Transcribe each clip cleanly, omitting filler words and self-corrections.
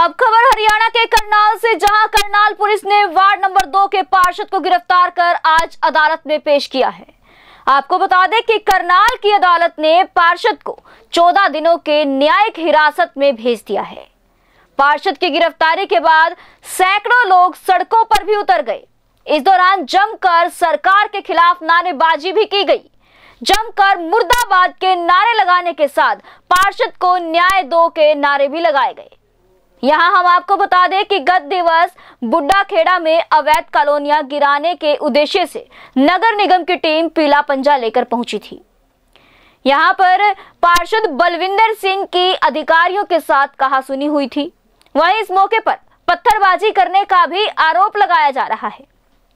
अब खबर हरियाणा के करनाल से, जहां करनाल पुलिस ने वार्ड नंबर 2 के पार्षद को गिरफ्तार कर आज अदालत में पेश किया है। आपको बता दें कि करनाल की अदालत ने पार्षद को 14 दिनों के न्यायिक हिरासत में भेज दिया है। पार्षद की गिरफ्तारी के बाद सैकड़ों लोग सड़कों पर भी उतर गए। इस दौरान जमकर सरकार के खिलाफ नारेबाजी भी की गई। जमकर मुर्दाबाद के नारे लगाने के साथ पार्षद को न्याय दो के नारे भी लगाए गए। यहां हम आपको बता दें कि गत दिवस बुड्ढा खेड़ा में अवैध कॉलोनियां गिराने के उद्देश्य से नगर निगम की टीम पीला पंजा लेकर पहुंची थी। यहां पर पार्षद बलविंदर सिंह की अधिकारियों के साथ कहासुनी हुई थी। वहीं इस मौके पर पत्थरबाजी करने का भी आरोप लगाया जा रहा है।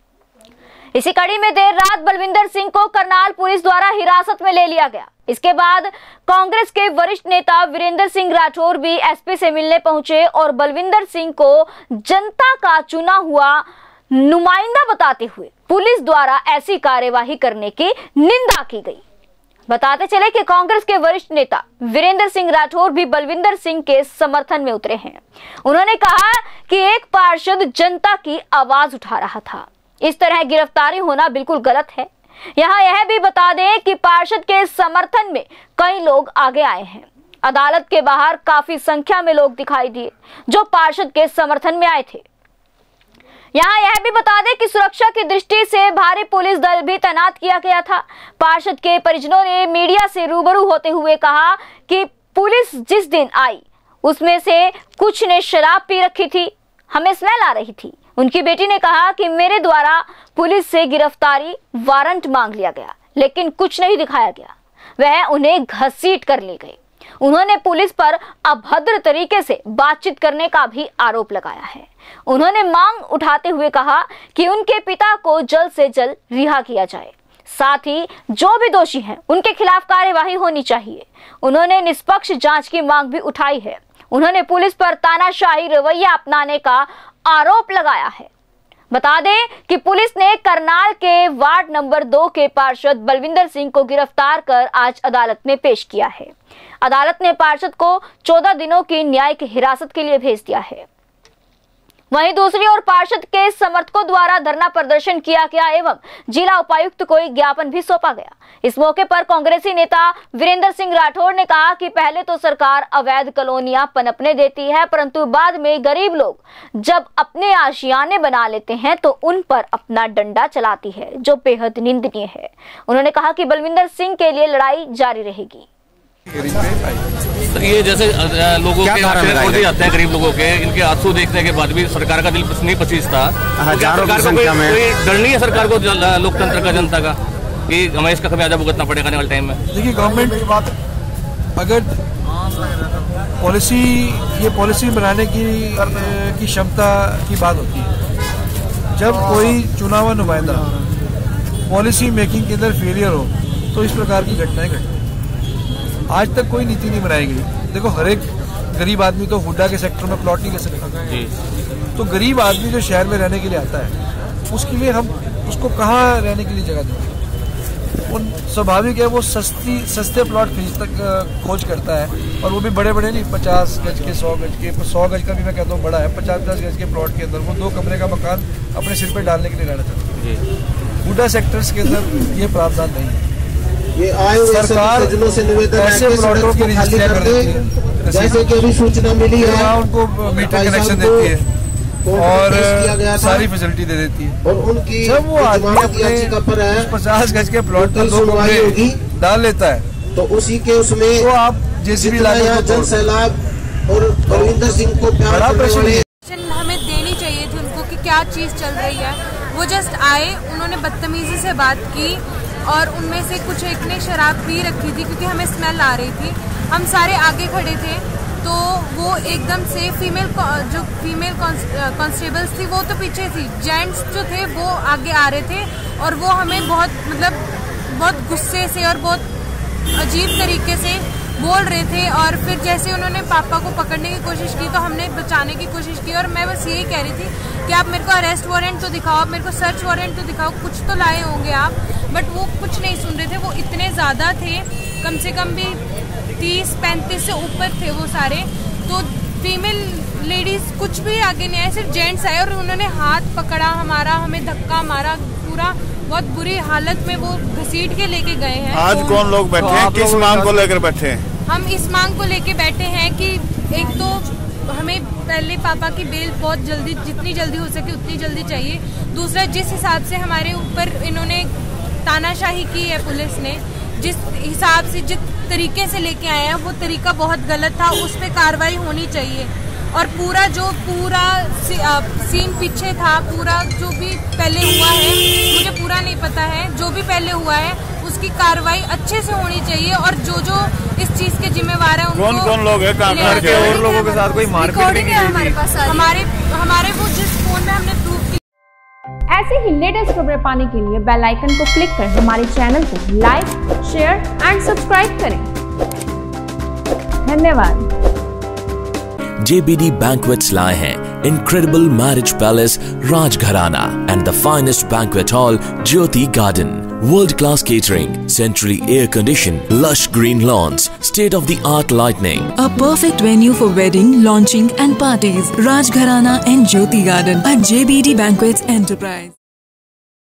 इसी कड़ी में देर रात बलविंदर सिंह को करनाल पुलिस द्वारा हिरासत में ले लिया गया। इसके बाद कांग्रेस के वरिष्ठ नेता वीरेंद्र सिंह राठौर भी एसपी से मिलने पहुंचे और बलविंदर सिंह को जनता का चुना हुआ नुमाइंदा बताते हुए पुलिस द्वारा ऐसी कार्यवाही करने की निंदा की गई। बताते चले कि कांग्रेस के वरिष्ठ नेता वीरेंद्र सिंह राठौर भी बलविंदर सिंह के समर्थन में उतरे हैं। उन्होंने कहा कि एक पार्षद जनता की आवाज उठा रहा था। इस तरह गिरफ्तारी होना बिल्कुल गलत है। यहाँ यह भी बता दें कि पार्षद के समर्थन में कई लोग आगे आए हैं। अदालत के बाहर काफी संख्या में लोग दिखाई दिए जो पार्षद के समर्थन में आए थे। यहाँ यह भी बता दें कि सुरक्षा की दृष्टि से भारी पुलिस दल भी तैनात किया गया था। पार्षद के परिजनों ने मीडिया से रूबरू होते हुए कहा कि पुलिस जिस दिन आई उसमें से कुछ ने शराब पी रखी थी, हमें स्मेल आ रही थी। उनकी बेटी ने कहा कि मेरे द्वारा पुलिस से गिरफ्तारी वारंट मांग लिया गया, लेकिन कुछ नहीं दिखाया गया। वह उन्हें घसीट कर ले गए। उन्होंने पुलिस पर अभद्र तरीके से बातचीत करने का भी आरोप लगाया है। उन्होंने मांग उठाते हुए कहा कि उनके पिता को जल्द से जल्द रिहा किया जाए, साथ ही जो भी दोषी हैं उनके खिलाफ कार्यवाही होनी चाहिए। उन्होंने निष्पक्ष जांच की मांग भी उठाई है। उन्होंने पुलिस पर तानाशाही रवैया अपनाने का आरोप लगाया है। बता दें कि पुलिस ने करनाल के वार्ड नंबर 2 के पार्षद बलविंदर सिंह को गिरफ्तार कर आज अदालत में पेश किया है। अदालत ने पार्षद को 14 दिनों की न्यायिक हिरासत के लिए भेज दिया है। वहीं दूसरी ओर पार्षद के समर्थकों द्वारा धरना प्रदर्शन किया गया एवं जिला उपायुक्त को एक ज्ञापन भी सौंपा गया। इस मौके पर कांग्रेसी नेता वीरेंद्र सिंह राठौर ने कहा कि पहले तो सरकार अवैध कॉलोनियां पनपने देती है, परंतु बाद में गरीब लोग जब अपने आशियाने बना लेते हैं तो उन पर अपना डंडा चलाती है, जो बेहद निंदनीय है। उन्होंने कहा कि बलविंदर सिंह के लिए लड़ाई जारी रहेगी। ये जैसे लोगों के आंसू जाते हैं, गरीब लोगों के, इनके आंसू देखने के बाद भी सरकार का दिल नहीं पसीजता। सरकार को कोई डर नहीं है सरकार को, लोकतंत्र का, जनता का, कि हमें इसका खमियाजा भुगतना पड़ेगा आने वाले टाइम में। देखिए, गवर्नमेंट की बात, अगर पॉलिसी बनाने की क्षमता की बात होती है, जब कोई चुना हुआ नुमाइंदा पॉलिसी मेकिंग के अंदर फेलियर हो तो इस प्रकार की घटनाएं घटती। आज तक कोई नीति नहीं बनाई गई। देखो, हर एक गरीब आदमी तो हुड्डा के सेक्टर में प्लॉट नहीं ले सकता। तो गरीब आदमी जो शहर में रहने के लिए आता है, उसके लिए हम उसको कहाँ रहने के लिए जगह देंगे? उन स्वाभाविक है वो सस्ते प्लॉट खोज करता है, और वो भी बड़े बड़े नहीं, 50 गज के, 100 गज के, 100 गज का भी मैं कहता हूँ बड़ा है, 50-50 गज के प्लॉट के अंदर वो 2 कमरे का मकान अपने सिर पर डालने के लिए रहना चाहता है। हुड्डा सेक्टर्स के अंदर ये प्रावधान नहीं है। ये आए सरकार से निवेदन ऐसे प्लॉटों की रजिस्ट्री कर देती है, जैसे कि अभी सूचना मिली है, उनको मीटर कनेक्शन देती है और सारी फैसिलिटी दे देती है। और उनकी जब वो आदमी अपने 50 गज के प्लॉट पर 2 कमरे डाल लेता है तो उसी के उसमें तो आप जेसीबी लाकर जन सैलाब और बलविंदर सिंह को बड़ा प्रश्न हमें देनी चाहिए थी उनको कि क्या चीज़ चल रही है। वो जस्ट आए, उन्होंने बदतमीजी से बात की और उनमें से कुछ एक ने शराब पी रखी थी क्योंकि हमें स्मेल आ रही थी। हम सारे आगे खड़े थे तो वो एकदम से फीमेल कांस्टेबल्स थी वो तो पीछे थी, जेंट्स जो थे वो आगे आ रहे थे और वो हमें बहुत गुस्से से और बहुत अजीब तरीके से बोल रहे थे। और फिर जैसे उन्होंने पापा को पकड़ने की कोशिश की तो हमने बचाने की कोशिश की, और मैं बस यही कह रही थी कि आप मेरे को अरेस्ट वारंट तो दिखाओ, मेरे को सर्च वारंट तो दिखाओ, कुछ तो लाए होंगे आप। बट वो कुछ नहीं सुन रहे थे। वो इतने ज़्यादा थे, कम से कम भी 30-35 से ऊपर थे वो सारे। तो फीमेल लेडीज कुछ भी आगे नहीं आए, सिर्फ जेंट्स आए और उन्होंने हाथ पकड़ा हमारा, हमें धक्का मारा, पूरा बहुत बुरी हालत में वो घसीट के लेके गए हैं। आज कौन लोग बैठे हैं, किस मांग को लेकर बैठे हैं? हम इस मांग को लेके बैठे हैं कि एक तो हमें पहले पापा की बेल बहुत जल्दी, जितनी जल्दी हो सके उतनी जल्दी चाहिए। दूसरा, जिस हिसाब से हमारे ऊपर इन्होंने तानाशाही की है पुलिस ने, जिस हिसाब से जिस तरीके से लेके आए हैं वो तरीका बहुत गलत था, उस पर कार्रवाई होनी चाहिए। और पूरा सीन पीछे था, पूरा जो भी पहले हुआ है मुझे पूरा नहीं पता है, जो भी पहले हुआ है उसकी कार्रवाई अच्छे से होनी चाहिए और जो जो इस चीज के जिम्मेवार है उनको। कौन कौन लोग हैं? घर के और लोगों के साथ कोई मारपीट है हमारे पास, हमारे वो जिस फोन में हमने प्रूफ की। ऐसे ही लेटेस्ट खबरें पाने के लिए बेल आइकन को क्लिक कर हमारे चैनल को लाइक, शेयर एंड सब्सक्राइब करें। धन्यवाद। JBD Banquets लाए हैं incredible marriage palace Rajgharana and the finest banquet hall Jyoti Garden. World-class catering, centrally air-conditioned, lush green lawns, state-of-the-art lighting. A perfect venue for wedding, launching and parties. Rajgharana and Jyoti Garden at JBD Banquets Enterprise.